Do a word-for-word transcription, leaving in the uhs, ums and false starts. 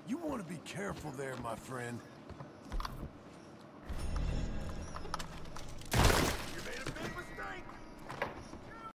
You want to be careful there, my friend.